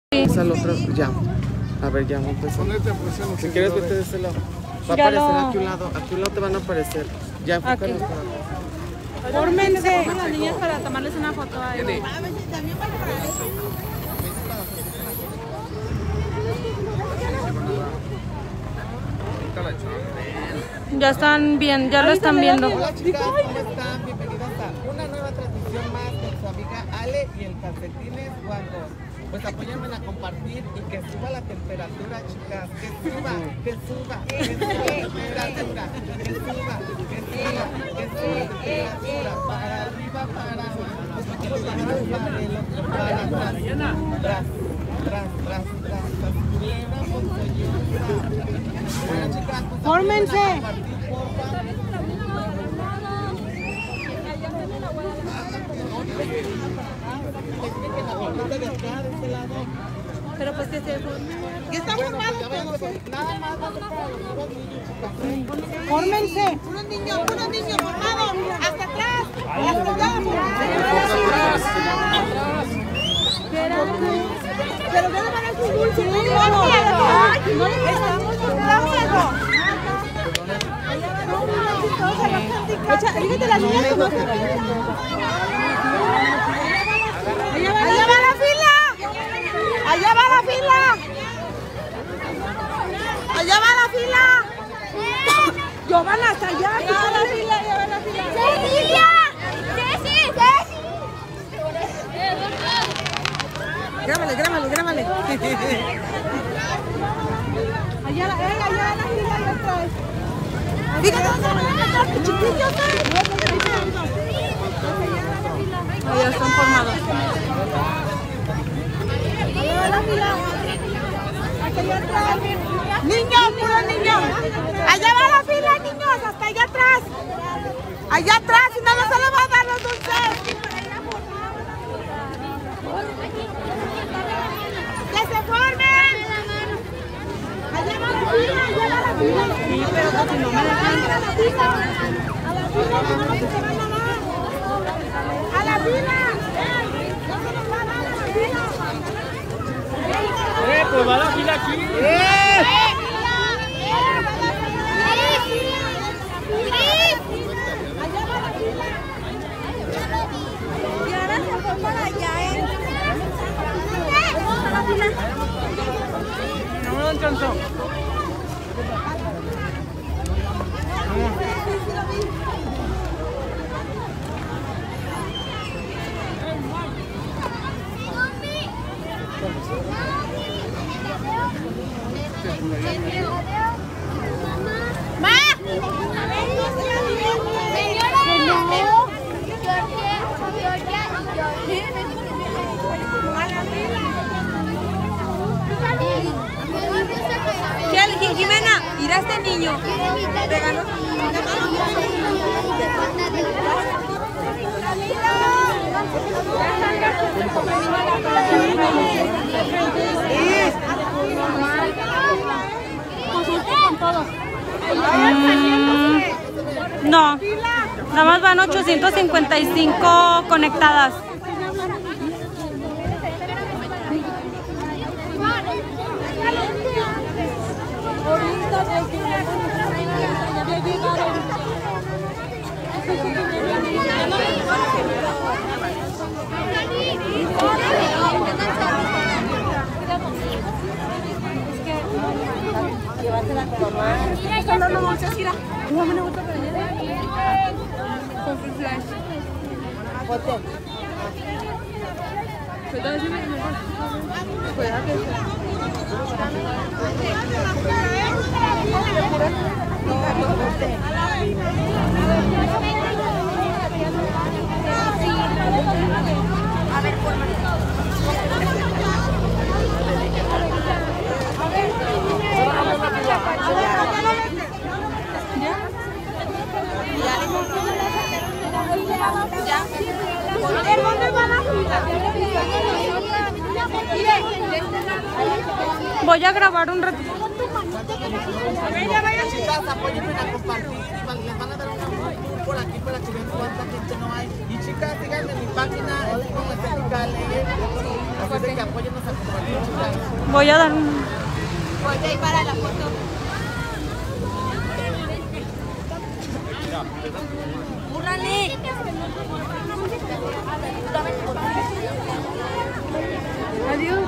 Vamos al otro, ya. A ver, ya, vamos a empezar. Si quieres, vete de este lado. Va a aparecer aquí un lado te van a aparecer. Ya, enfócanos para atrás. Fórmense las niñas para tomarles una foto a ellos. Ya están bien, ya lo están viendo. Hola chicas, ¿cómo están? Bienvenidas a una nueva transmisión más con su amiga Ale y el Calcetines Guangos. Pues apóyenme a compartir y que suba la temperatura, chicas. Que suba la temperatura. Que suba la temperatura. Para arriba, para abajo. Para atrás. Tras. Bueno, chicas, pues ¡Fórmense! Pero pues que se está formado todos. Nada más va a ser para los nuevos niños, chicas. ¡Fórmense! Puros niños formados. Hasta atrás. Pero que no van a su dulce. No estamos miedo. Fíjate las niñas como se ven. Allá va la fila. Allá va la fila. Allá va la fila. Yo van hasta allá. Allá va la fila. ¡Cecilia! ¡Ceci! Grábale. Allá la fila, allá atrás. Fíjate dónde van a estar, chiquillos. ya están formados. Allá va la fila. Allá atrás. Niños, puros niños. Allá va la fila, niños, hasta allá atrás. Allá atrás, si no, no se les va a dar los dulces. ¡Que se formen! ¡Allá va la fila! Sí, pero pues si no me dejan. ¡A la fila! ¡A la fila! ¡No se nos va a dar a la fila! Pues va la fila aquí. ¡Allá va la fila! Y ahora se fue para allá, No me lo alcanzó. ¡Ma! Jimena, mira a este niño. Regalo. No, nada más van 855 conectadas. No dulces, mira. Dame una otra para allá. Con su flash. Cuidado que A ver, ¿dónde va la fila? voy a grabar un ratito. Chicas, apóyenme a compartir y les van a dar una por aquí para que vean cuánta gente no hay. Y chicas, síganme en mi página, es como Estética Ale. Así de que apóyennos a compartir, chicas. Voy a dar un... Voy a ir para la foto. ¡Úrale! Adiós.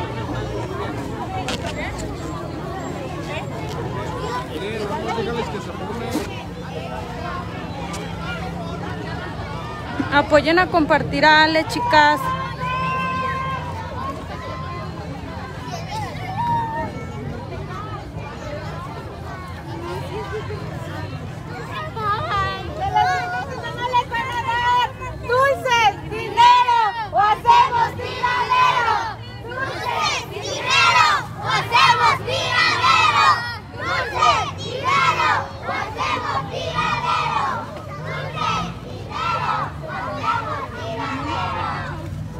Apoyen a compartir a Ale, chicas. ¡Dulces, dinero o hacemos tiradero! ¡Dulces, dinero o hacemos tiradero! ¡Dulces, dinero o hacemos tiradero! ¡Dulces, dinero o hacemos tiradero!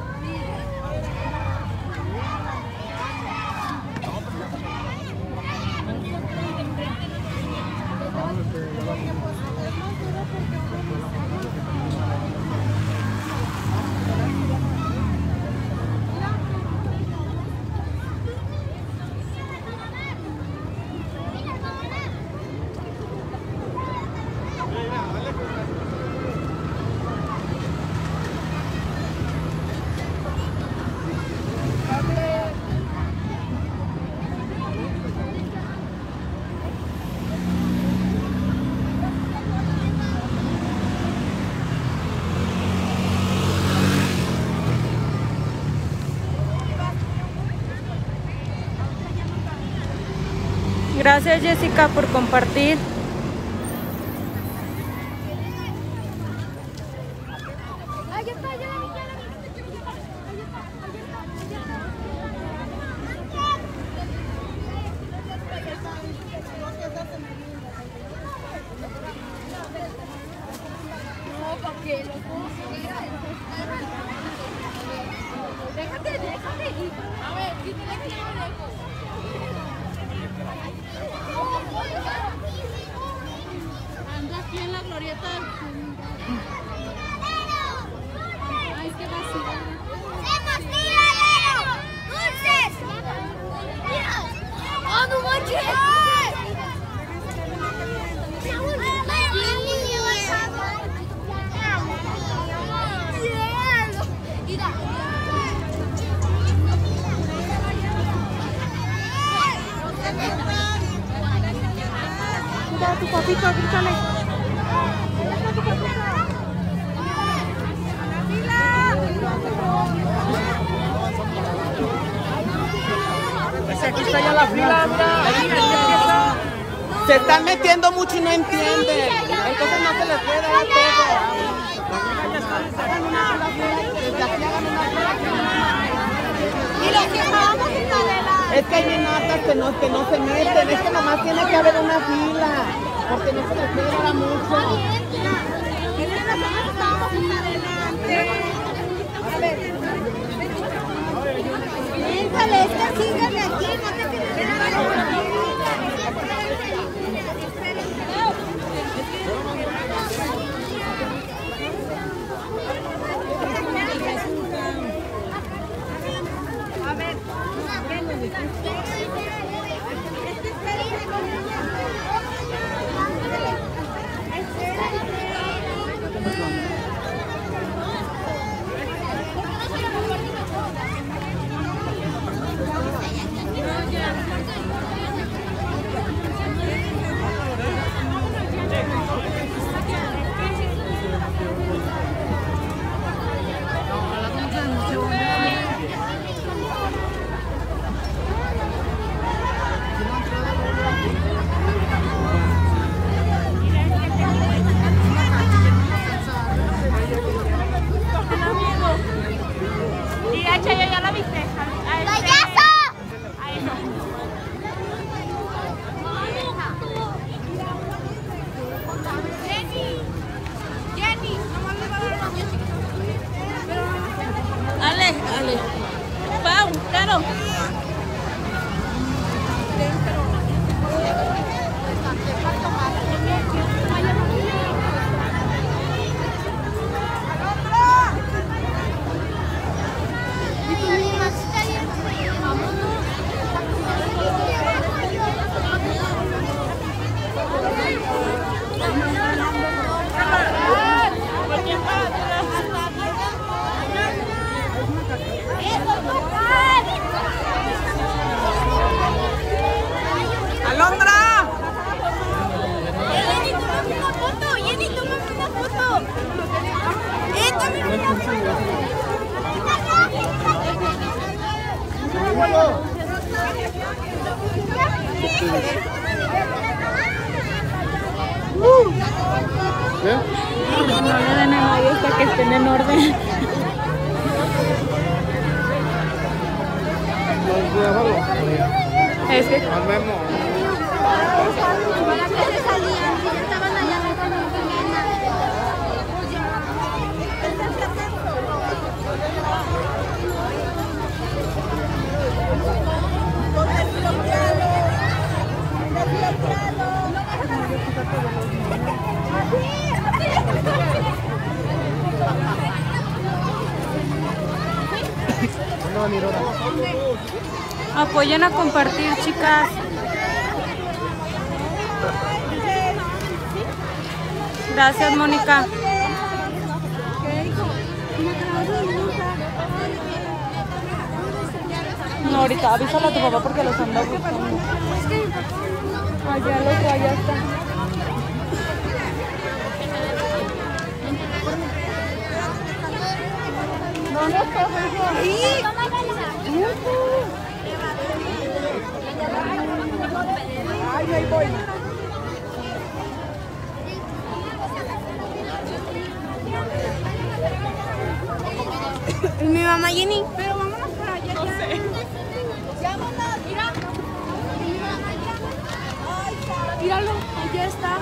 Gracias, Jessica, por compartir. Ando aquí en la glorieta del Ay, qué vacío. ¡Hacemos tiradero! ¡Dulces! ¡Oh, no manches! Mira tu papito, grítale. Aquí está ya la fila, mira. Se están metiendo mucho y no entienden. Entonces no se les puede dar todo. Y los que vamos a Es que hay nenatas que no se meten. Es que nomás tiene que haber una fila. Porque no se les puede dar a mucho. Piénsale, es que síganme aquí, no te tienes que dar. No le den el audio hasta que estén en orden. Es que Nos vemos. apoyen a compartir, chicas. Gracias, Mónica. No, ahorita avísale a tu papá porque los anda buscando. Allá está. ¿Dónde está? Ay, ahí voy. Mi mamá Jenny. Pero vámonos para allá. No sé. Vámonos, mira. Míralo, allá está.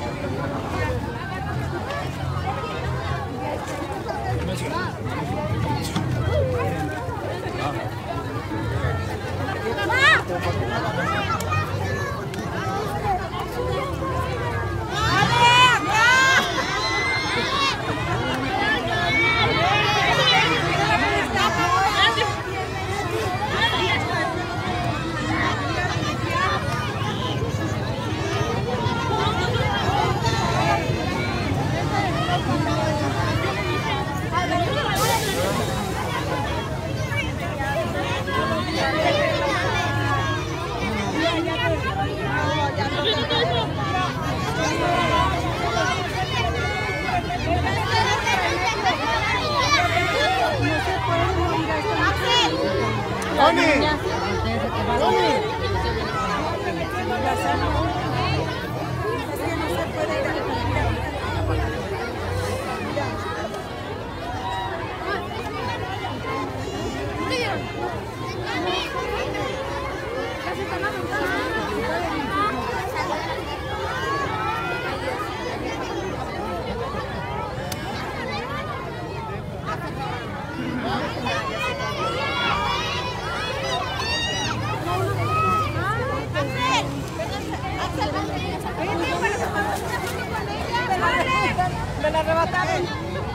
Me la arrebataron.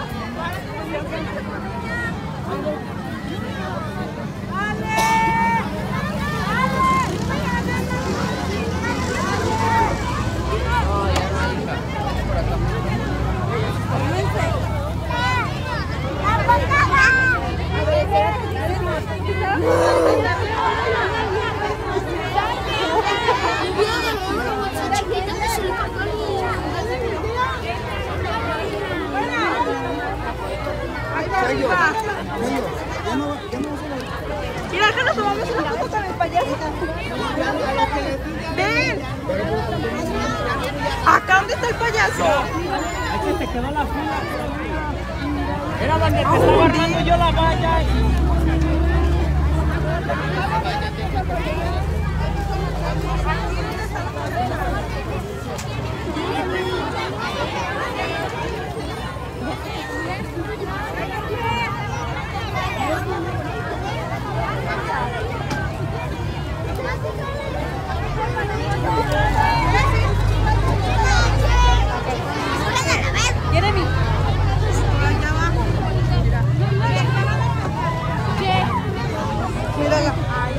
Mira, que nos tomamos una foto con el payaso. Ven. Acá donde está el payaso. Aquí te quedó la fila. Era donde te estaba agarrando yo la valla. Jeremy. Mírala.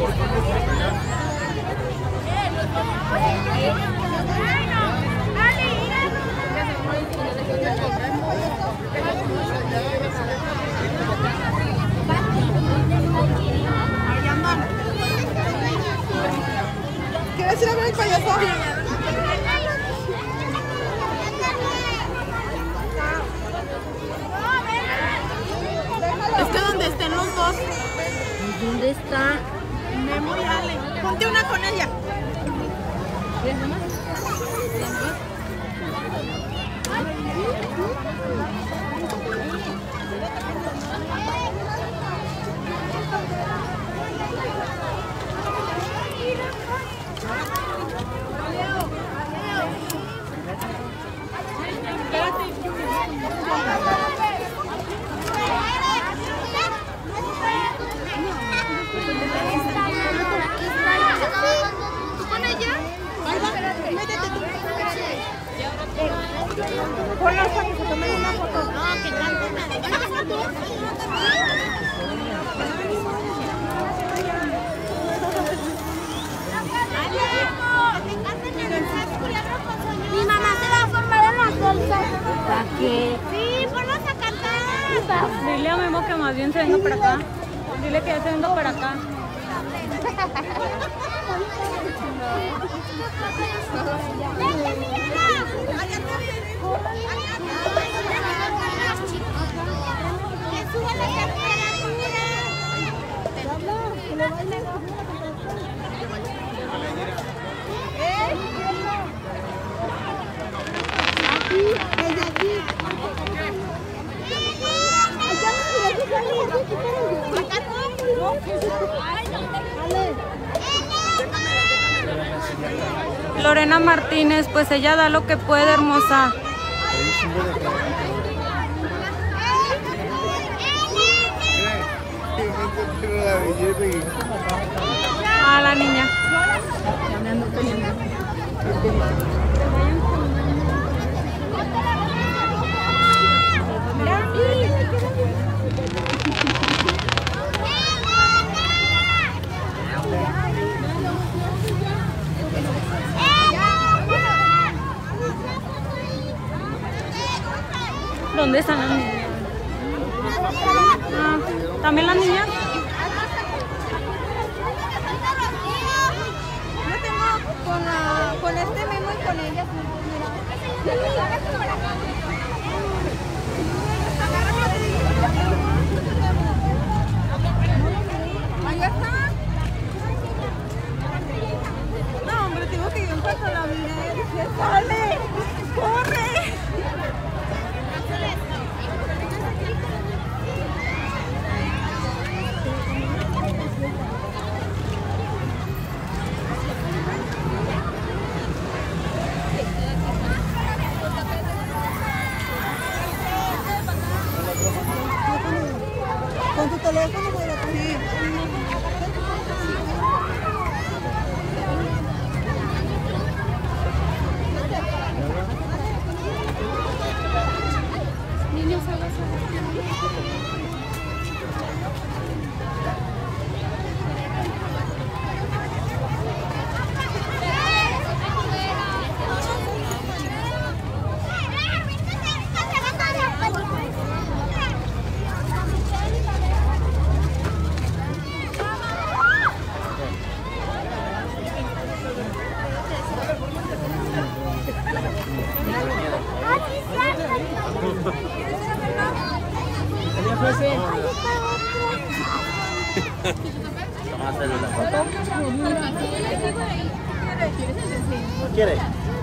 ¿Quieres ir a ver el payaso? Es que donde estén los dos. ¿Dónde está? Memo y Ale. Ponte una con ella. Ponlas para que se tomen una foto. No, que canten. Mi mamá se va a formar en las bolsas. ¿Para qué? Sí, ponlos a cantar. Dile a Memo que más bien se venga para acá. Dile que ya se venga para acá. Lorena Martínez, pues ella da lo que puede, hermosa. A la niña. ¿Dónde están las niñas? Ah, ¿también las niñas? Yo tengo con este Memo y con ellas. Ahí está. No, hombre, tengo que ir en cuanto la mire. ¡Sale! ¡Corre! Con tu teléfono voy a pedir. Niños, aguas. Vamos a hacerle la foto. ¿No quiere?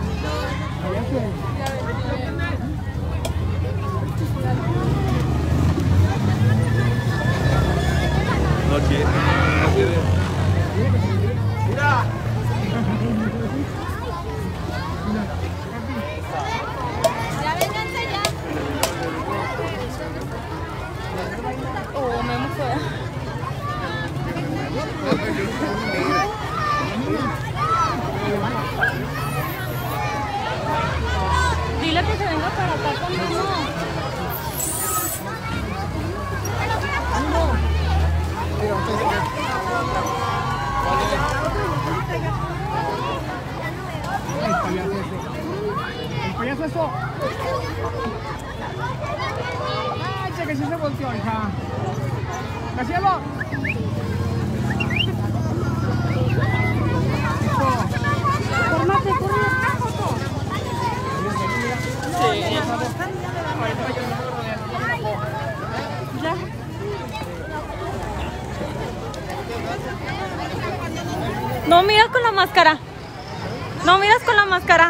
No quiere. No quiere. Mira. Ya vénganse ya. Oh, Memo fue. Dile que se venga para acá conmigo. El payaso eso. Ay, che, que sí se volteó, hija. ¡Gracielo! Fórmate, corre. Sí. Ya. No miras con la máscara. No miras con la máscara.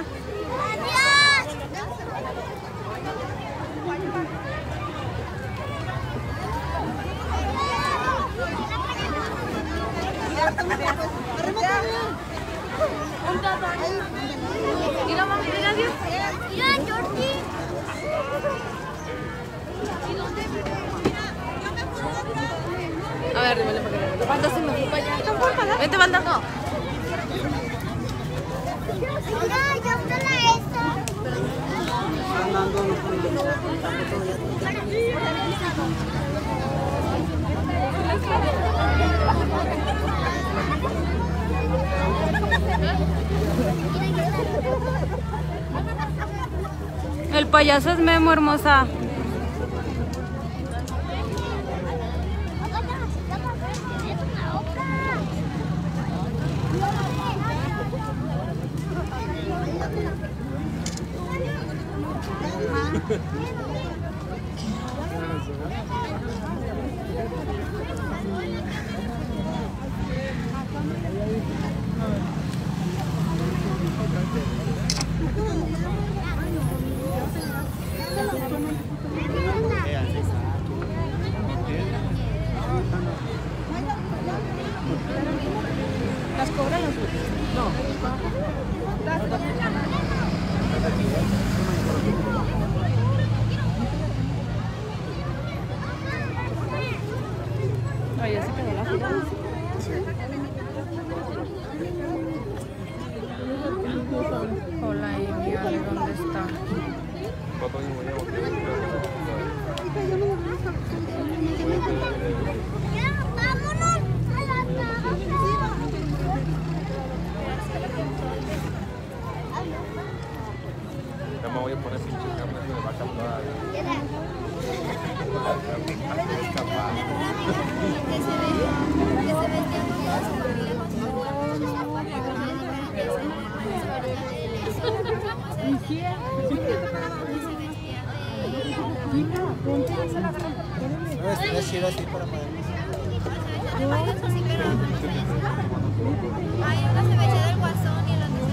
Mira, mami, mira, Dios. Mira, Jordi. A ver, dímelo para que Banda se me fue para allá. Vente, banda. No. Mira, ya está la esta. El payaso es Memo, hermosa. ¿Las cobran los? No. Ay, ya se quedó la fila. Hola, Amy, Ale, ¿dónde está? Ya, vámonos a la casa. Ya me voy a poner pinche cámara, me va a captar. Ay, una se vestía del Guasón y el otro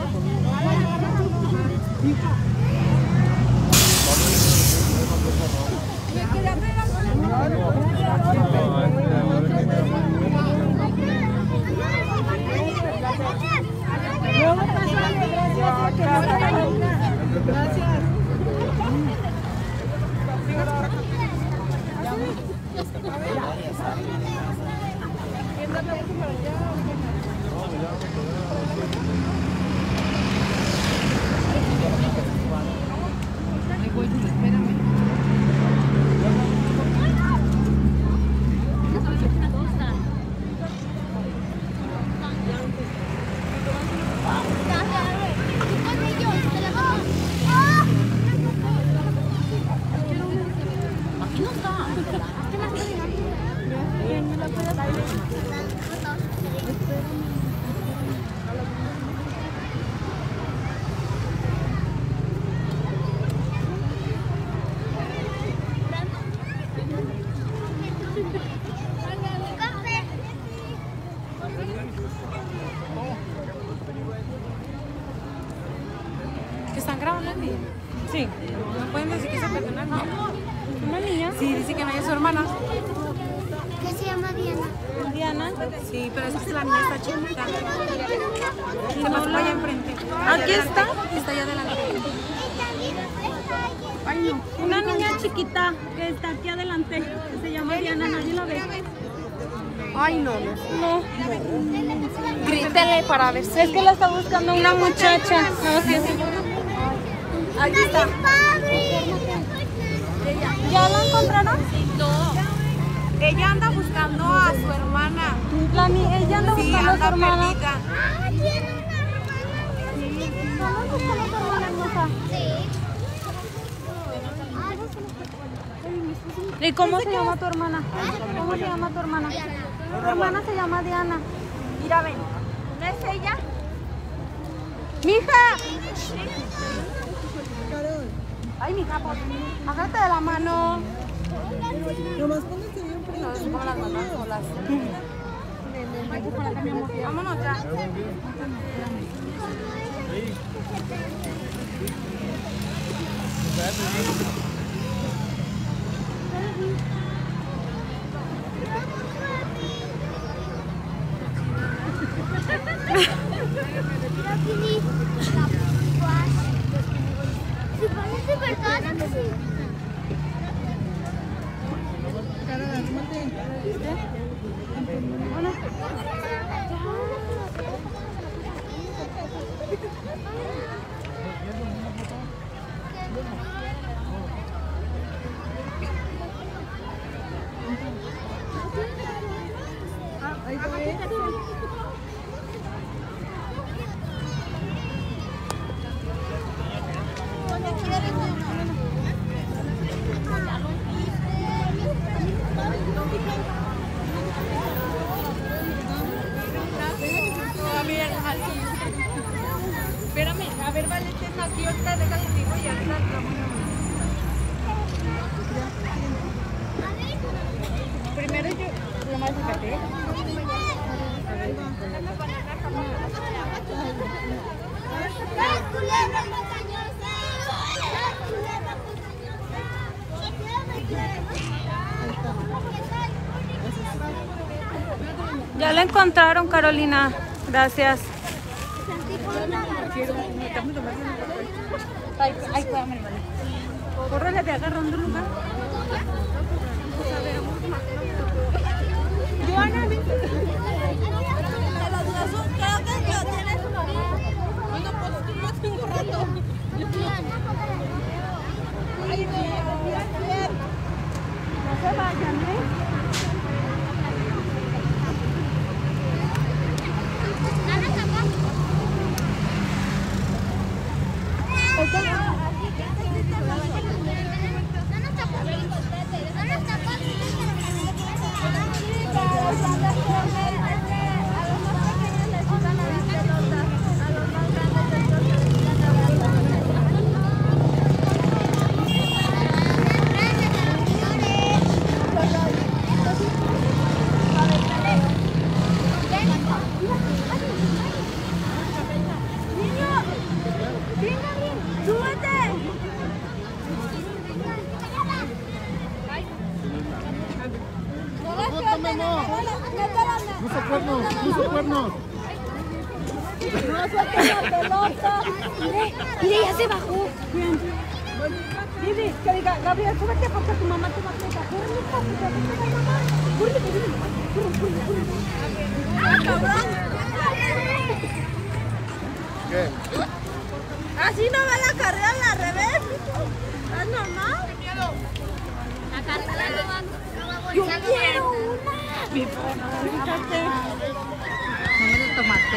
¿Que están grabando el video? Sí. ¿No pueden decir que se perdió una niña? ¿Una niña? Sí, dice que no es su hermana. ¿Qué se llama Diana? Diana. Sí, pero es que la niña está chiquita. Se pasó allá enfrente. Aquí está. Está allá adelante. Ay, no. Una niña chiquita que está aquí adelante. Que se llama Diana. Nadie la ve. Ay, no, no. No. Grítele para ver si... Es que la está buscando una muchacha. No, sí, sí. Aquí está. ¿Ya la encontraron? No. Ella anda buscando a su hermana. Ella anda Sí, buscando a su anda hermana. perdida. ¿Dónde buscando a su hermana, hermosa? ¿Y cómo se llama tu hermana? ¿Cómo se llama tu hermana? Tu hermana se llama Diana. Mira, ven. ¿No es ella? ¡Mija! Ay, mija, pues, agárrate de la mano. Nomás póngase bien frente. No, es como las mamás solas. Vámonos ya. Espérame, a ver, vale, aquí ahorita déjale digo y ahorita primero yo lo más fíjate. Ya la encontraron, Carolina. Gracias. Ay, espérame, vale. Córrele, te agarrando un lugar. Joana, ven. Creo que lo tienes. Bueno, pues tú no tengo rato. Ay, no se vayan, ¿eh? Puso cuernos. No sueltes la pelota. Mire, ya se bajó. Didi, que diga, Gabriel, súbete porque tu mamá te va a pegar. Corre, ¡ah, cabrón! ¿Qué? Así no va la carrera al revés. ¿Es normal? La carrera no va. Yo quiero una. Mi forma, fíjate. No me lo tomaste.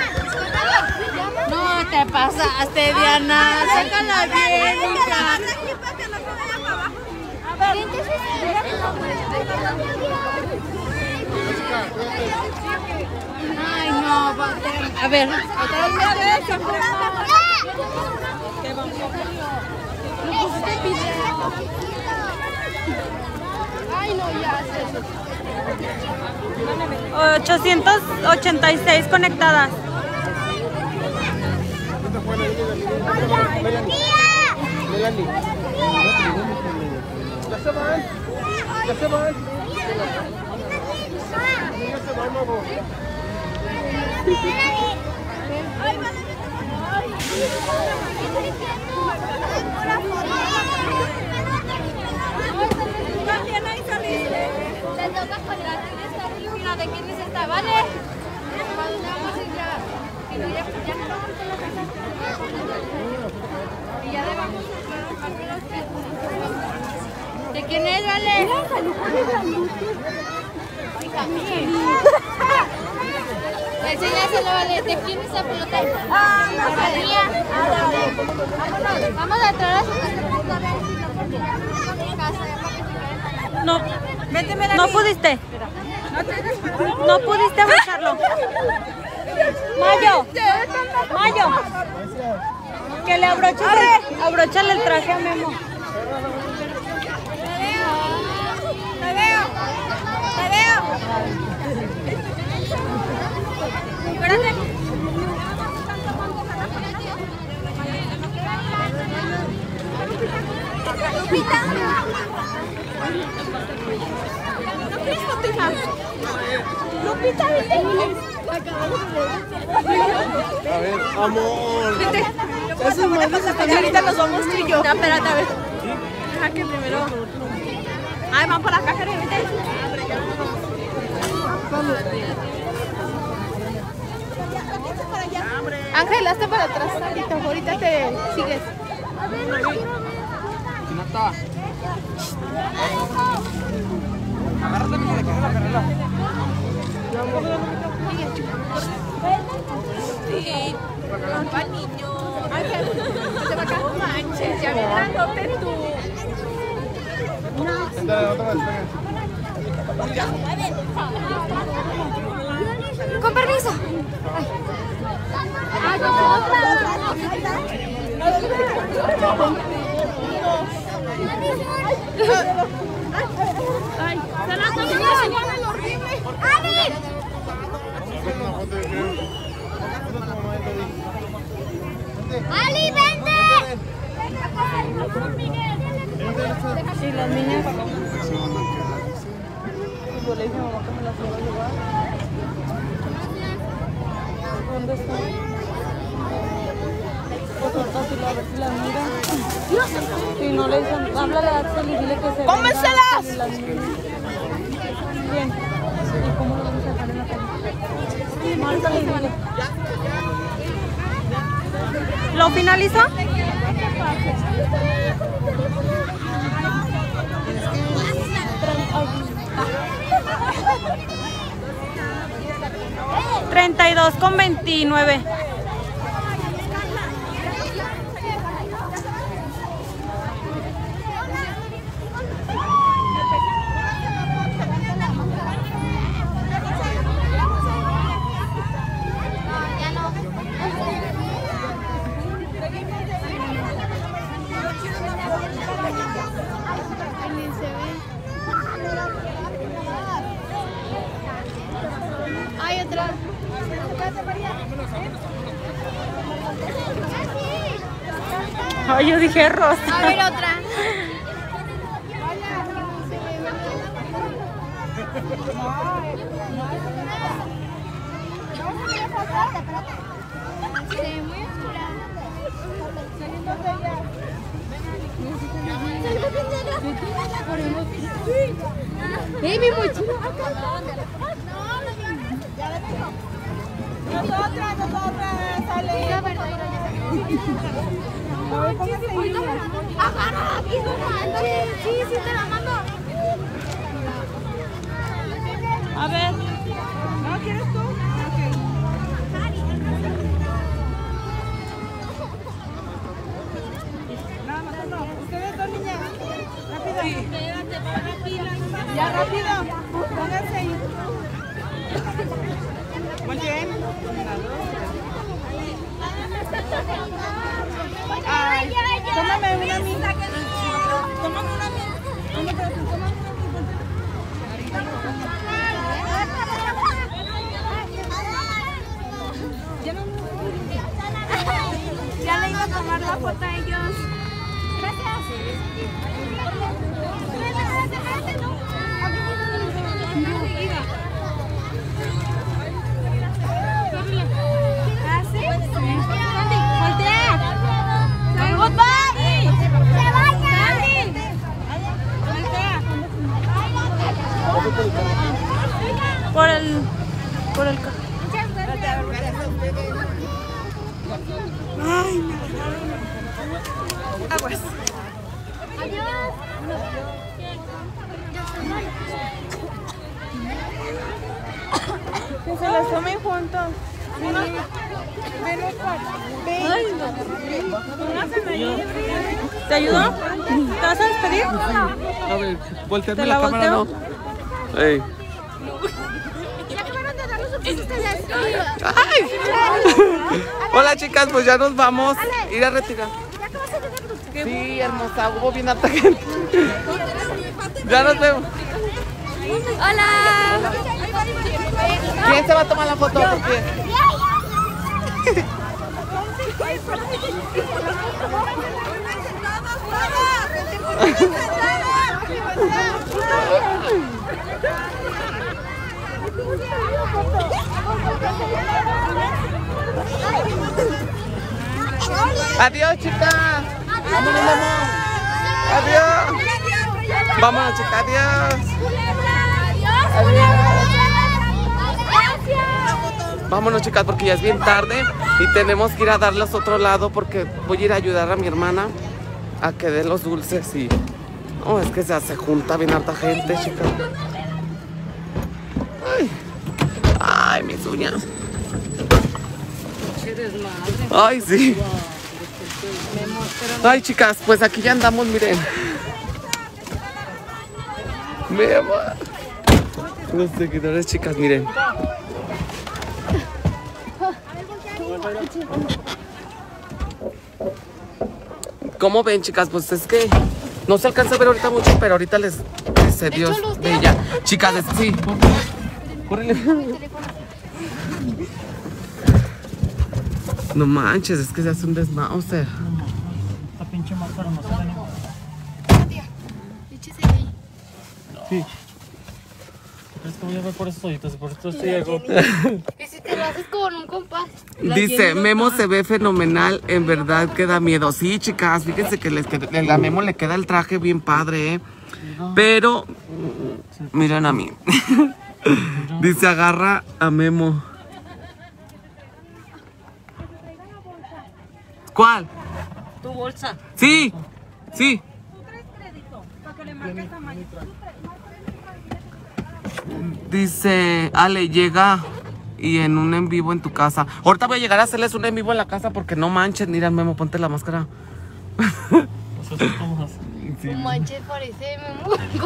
No te pasaste, Diana. Sácala bien, hija. A ver. Ay, no. A ver. Otra vez. ¿Qué vamos a hacer? Ay, no, ya. 886 conectadas. Melanie. Ya se van. Ya se van. Ya se van, mamá. También ahí saliste. Te toca colgar en esta figura de quién es esta, ¿vale? ¿Para dónde vamos a ir ya? Si no, ya no vamos a la casa. Y ya le vamos a compartir los pies. ¿De quién es, vale? Enséñaselo, vale. ¿De quién es esa pelota? Ah, no sé. Vamos a entrar a su casa a ver si no porque ya no casa. No, no pudiste. No pudiste abrazarlo. Mayo. Que le abróchale el traje a Memo. Te veo. Lupita. ¿No quieres foto, hija? Lupita, vete. A ver, amor. Vete. Eso es ahorita nos vamos tú y yo. No, espérate, a ver. Deja que primero. Ay, van por acá, Karen, vete. Ángel, hazte para atrás, ahorita te sigues. Chinata. Agárrate que se le quede la carrera. Sí, para niño. Ángel, te va a caer. No manches, ya bien grandote tú. Dale, otra vez, venga. Con permiso. Ay, no, otra. Ay, se la tomé. ¡Ali! ¡Ali, vente! Sí, las niñas. Yo le dije a mamá que me las iba a llevar. ¿Dónde está? Pues ahorita sí, a ver si las mira. Si no le dicen, háblale a Axel y dile que se ¡Cómenselas! Bien. ¿Y cómo lo vamos a dejar en la calle? Márcale y dile. ¿Lo finalizó? $32.29. Hay otra. Ay, yo dije rosa. A ver, otra. Sí, muy oscura. ¡Ey, mi mochila! Nosotras, sale. Agárrala, aquí, no manches. Sí, sí, te la mando. A ver. ¿No quieres tú? Nada más no. Ustedes dos niñas. Rápido. Ya rápido. Pónganse ahí. Muy bien. Ay, tómame una misa. Tómame una misa. Ya le iba a tomar la foto a ellos. Gracias. Por el carro. Ay, aguas. Que se las tomen juntos. Ven, ¿Te ayudó? ¿Te vas a despedir? A ver, volteame ¿Te la la cámara, no. Ey. Ya acabaron de dar los obsequios ustedes. ¡Ay! Hola, chicas, pues ya nos vamos. Ir a retirar. Ya acabaste de dar los obsequios. Sí, hermosa, hubo bien harta gente. Ya nos vemos. Hola. ¿Quién se va a tomar la foto? ¿Por qué? Adiós, chicas. Vámonos, amor. Adiós. Vámonos, chicas. Adiós. Adiós. Vámonos, chicas, porque ya es bien tarde y tenemos que ir a darles otro lado porque voy a ir a ayudar a mi hermana a que dé los dulces y... Oh, es que se junta bien harta gente, chicas. Ay, ay, mis uñas. Ay, sí. Ay, chicas, pues aquí ya andamos, miren. Mi amor. Los seguidores, chicas, miren. ¿Cómo ven, chicas? Pues es que no se alcanza a ver ahorita mucho, pero ahorita les dice Dios de ella. Chicas, sí. Córrele. No manches, es que se hace un desmauser. Esta pinche máscara no se ve ni. Sí. Es que voy a ver por esos hoyitos, por esto estoy ciego. ¿Y si te lo haces con un compás? Dice, Memo se ve fenomenal, en verdad que da miedo. Sí, chicas, fíjense que a Memo le queda el traje bien padre, ¿eh? Pero, miren a mí. Dice, agarra a Memo. ¿Cuál? Tu bolsa. Sí, sí. Dice, Ale, llega y en un en vivo en tu casa. Ahorita voy a llegar a hacerles un en vivo en la casa porque no manches. Mira, Memo, ponte la máscara. No manches, parece Memo.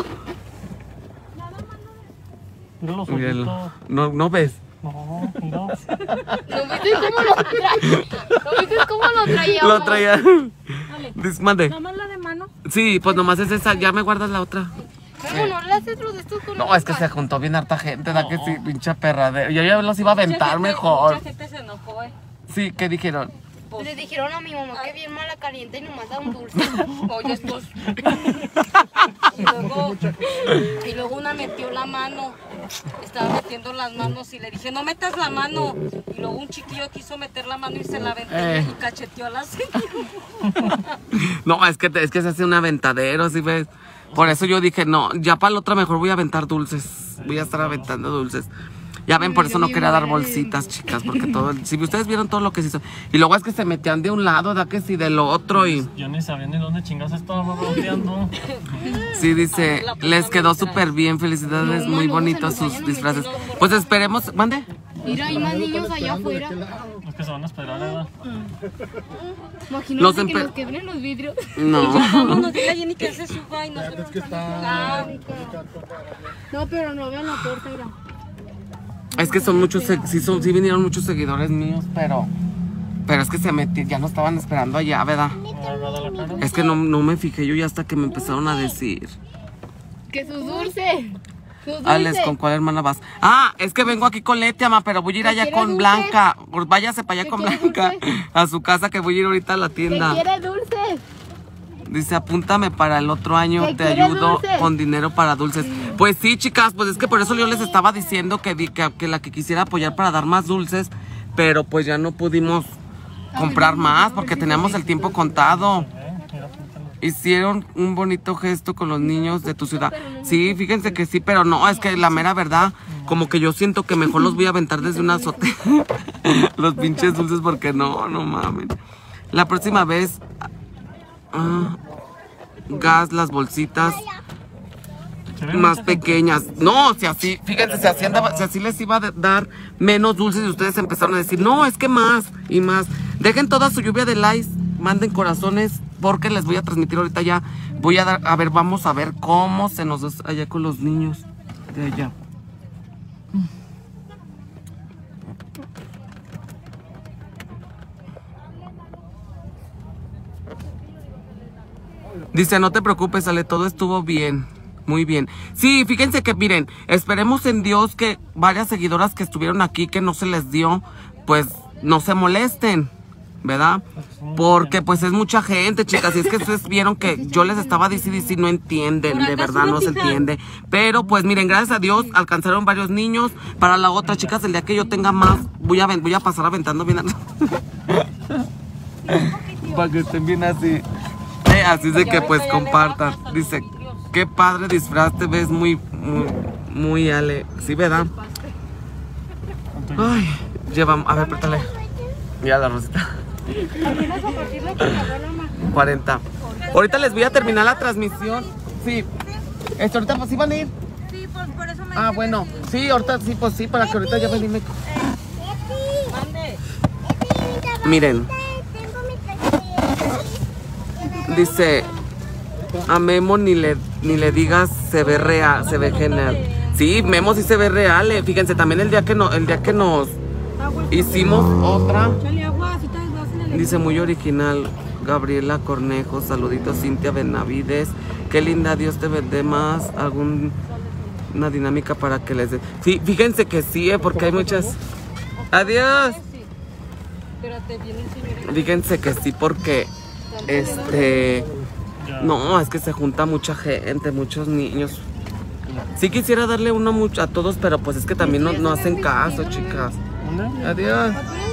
Mira los Míralo. ojitos. ¿No ves? No, mira. ¿No viste cómo lo traía? ¿No viste cómo lo traía? Lo traía. Mande. ¿Nada más la de mano? Sí, pues nomás es esa. Ya me guardas la otra. Memo, no le haces los de estos con No, es que se juntó bien harta gente, da que sí, pinche perra. Yo ya los iba a aventar mejor. Mucha gente se enojó, Sí, ¿qué dijeron? Le dijeron a mi mamá que bien mala caliente y nomás da un dulce. Oye, estos. Y luego una metió la mano. Estaba metiendo las manos y le dije, no metas la mano. Y luego un chiquillo quiso meter la mano y se la aventó y cacheteó a la señora. No, es que se hace un aventadero, ¿sí ves? Por eso yo dije, no, ya para la otra mejor voy a aventar dulces. Voy a estar aventando dulces. Ya ven, por eso no quería dar bolsitas, chicas, porque todo, si ustedes vieron todo lo que se hizo. Y luego es que se metían de un lado, da que sí, del otro y... Yo ni sabía ni dónde chingados estaba rodeando. Sí, dice, les quedó súper bien, felicidades, muy bonitos sus disfraces. Pues esperemos, ¿mande? Mira, hay más niños allá afuera. Los que se van a esperar, ¿verdad? Imagínate que nos quebren los vidrios. No. Vámonos, dile a Jenny que se suba y no se nos No, pero no vean la torta, mira. Es que son muchos, sí vinieron muchos seguidores míos, pero es que se metieron, ya no estaban esperando allá, ¿verdad? Es que no me fijé yo ya hasta que me empezaron a decir. Que sus dulces. Alex, ¿con cuál hermana vas? Ah, es que vengo aquí con Leti, ama, pero voy a ir allá con Blanca. Váyase para allá con Blanca, a su casa, que voy a ir ahorita a la tienda. ¿Quiere dulces? Dice, apúntame para el otro año, te ayudo con dinero para dulces. Pues sí, chicas, pues es que por eso yo les estaba diciendo que la que quisiera apoyar para dar más dulces, pero pues ya no pudimos comprar más porque teníamos el tiempo contado. Hicieron un bonito gesto con los niños de tu ciudad. Sí, fíjense que sí, pero no, es que la mera verdad, como que yo siento que mejor los voy a aventar desde una azotea. Los pinches dulces porque no mames. La próxima vez... gas, las bolsitas más pequeñas. No, si así, fíjense, si así les iba a dar menos dulces y ustedes empezaron a decir, no, es que más y más. Dejen toda su lluvia de likes, manden corazones, porque les voy a transmitir ahorita ya. Voy a dar, a ver, vamos a ver cómo se nos da allá con los niños de allá. Dice, no te preocupes, Ale, todo estuvo bien. Muy bien. Sí, fíjense que, miren, esperemos en Dios que varias seguidoras que estuvieron aquí, que no se les dio, pues no se molesten. ¿verdad? Porque pues es mucha gente, chicas, y es que ustedes vieron que yo les estaba diciendo y no entienden, de verdad no se entiende. Pero pues miren, gracias a Dios alcanzaron varios niños. Para la otra, chicas, el día que yo tenga más, voy a pasar aventando bien. Para que estén bien así. Así de que pues compartan. Dice, qué padre disfraz, te ves muy Ale. Sí, ¿verdad? Ay, llevamos, a ver, préstale. Mira la Rosita. 40. Ahorita les voy a terminar la transmisión. Sí. Ahorita pues sí van a ir. Sí, por eso me... Ah, bueno. Sí, ahorita sí, pues sí, para que ahorita ya venirme. Miren. Dice, a Memo ni le digas se ve real, se ve genial. Sí, Memo sí se ve real. Fíjense, también el día que nos hicimos otra. Dice muy original. Gabriela Cornejo, saluditos. Cintia Benavides, qué linda, Dios te vende más. Alguna dinámica para que les dé. Sí, fíjense que sí, porque hay muchas. Adiós. Fíjense que sí, porque no, es que se junta mucha gente, muchos niños. Sí quisiera darle uno a todos, pero pues es que también no hacen caso, chicas. Adiós.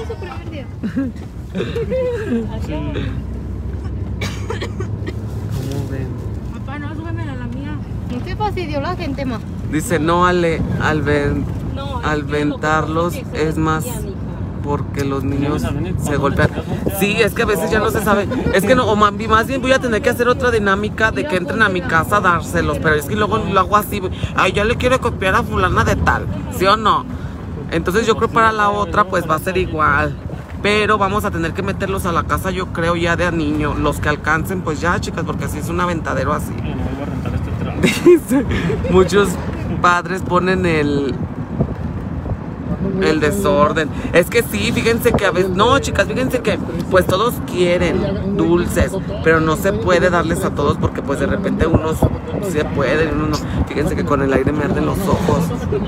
¿Cómo ven? Papá, no, súbeme a la mía. ¿No te fastidió la gente, ma? Dice, no, Ale, al ventarlos es más porque los niños se golpean. Sí, es que a veces ya no se sabe. Es que no, o más bien voy a tener que hacer otra dinámica de que entren a mi casa a dárselos. Pero es que luego lo hago así. Ay, ya le quiero copiar a fulana de tal, ¿sí o no? Entonces yo creo para la otra pues va a ser igual. Pero vamos a tener que meterlos a la casa, yo creo, ya de a niño. Los que alcancen, pues ya, chicas, porque así es un aventadero así. Dice, muchos padres ponen el desorden. Es que sí, fíjense que a veces... No, chicas, fíjense que pues todos quieren dulces, pero no se puede darles a todos porque pues de repente unos se pueden y unos no. Fíjense que con el aire me arden los ojos.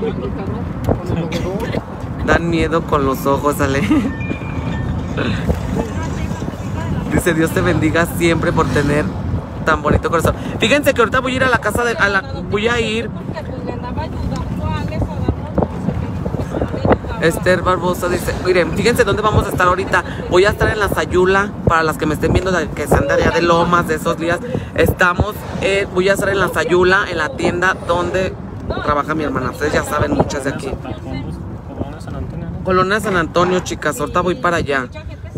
Dan miedo con los ojos, Ale. Dice, Dios te bendiga siempre por tener tan bonito corazón. Fíjense que ahorita voy a ir a la casa de... voy a ir... Esther Barbosa dice, miren, fíjense dónde vamos a estar ahorita. Voy a estar en la Sayula, para las que me estén viendo, que sean de allá de Lomas, de esos días. Voy a estar en la Sayula, en la tienda donde trabaja mi hermana. Ustedes ya saben, muchas de aquí. Colonia San Antonio, chicas, ahorita voy para allá.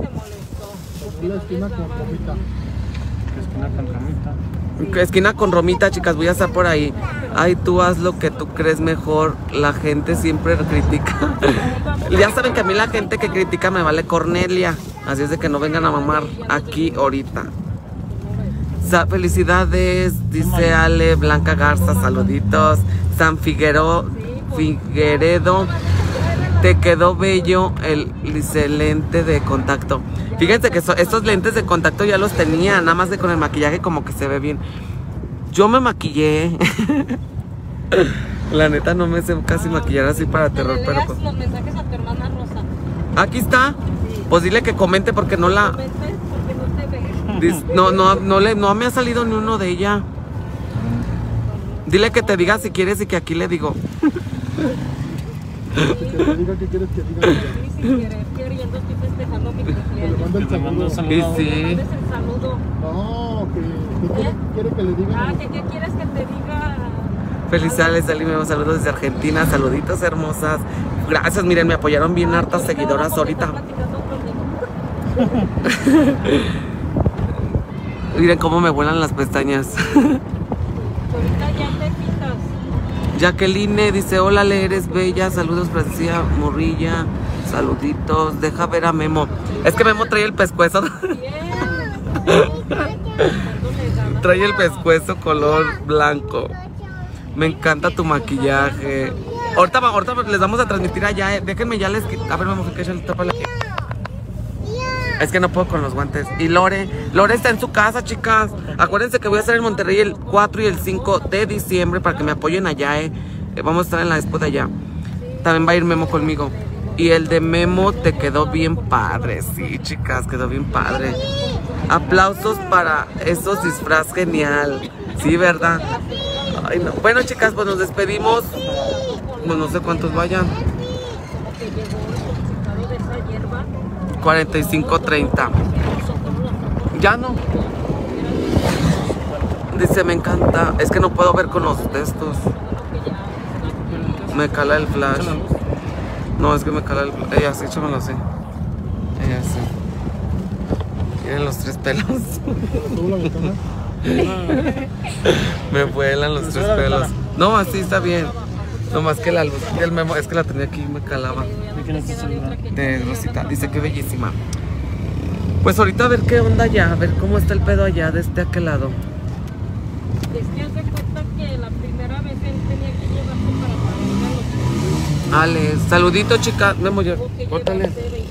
Esquina con Romita, chicas, voy a estar por ahí. Ay, tú haz lo que tú crees mejor. La gente siempre critica. Ya saben que a mí la gente que critica me vale Cornelia. Así es de que no vengan a mamar aquí ahorita. Felicidades, dice Ale. Blanca Garza, saluditos. San Figueredo, te quedó bello el lente de contacto. Fíjense que estos lentes de contacto ya los tenía, nada más de con el maquillaje como que se ve bien. Yo me maquillé. La neta no me sé casi maquillar así para terror, pero pues... los mensajes a tu hermana Rosa. Aquí está. Pues dile que comente porque no la... No me ha salido ni uno de ella. Dile que te diga si quieres y que aquí le digo. Que te diga qué quieres que diga. Sin querer, queriendo, estoy festejando mi cumpleaños. Le mando el saludo. Y sí. ¿Dónde es el saludo? No, que quiere que le diga. ¿qué quieres que te diga? Felicidades, Salim, saludos desde Argentina, saluditos hermosas. Gracias, miren, me apoyaron bien hartas seguidoras ahorita. Miren cómo me vuelan las pestañas. Ahorita ya te quitas. Jacqueline dice, hola, Le, eres bella, saludos, Francia Morrilla, saluditos, deja ver a Memo. Es que Memo trae el pescuezo. Trae el pescuezo color blanco. Me encanta tu maquillaje. Ahorita les vamos a transmitir allá, Déjenme ya les... A ver, vamos a que echarle tapa la... Es que no puedo con los guantes. Y Lore está en su casa, chicas. Acuérdense que voy a estar en Monterrey el 4 y el 5 de diciembre para que me apoyen allá, Vamos a estar en la expo de allá. También va a ir Memo conmigo. Y el de Memo te quedó bien padre. Sí, chicas, quedó bien padre. Aplausos para esos disfraz genial. Sí, ¿verdad? Ay, no. Bueno, chicas, pues nos despedimos. Pues no sé cuántos vayan. 45-30. Ya no. Dice, me encanta. Es que no puedo ver con los textos. Me cala el flash. No, es que me cala el flash. Ella sí, échamelo así. Ella sí. Miren los 3 pelos. Me vuelan los 3 pelos. No, así está bien. No más que la luz y el Memo, es que la tenía aquí y me calaba. De Rosita, dice que bellísima. Pues ahorita a ver qué onda allá, a ver cómo está el pedo allá de aquel lado. Es que hace cuenta que la primera vez él tenía que llevarse para traer a los Ale, saludito chicas, Memo, ya, córtale.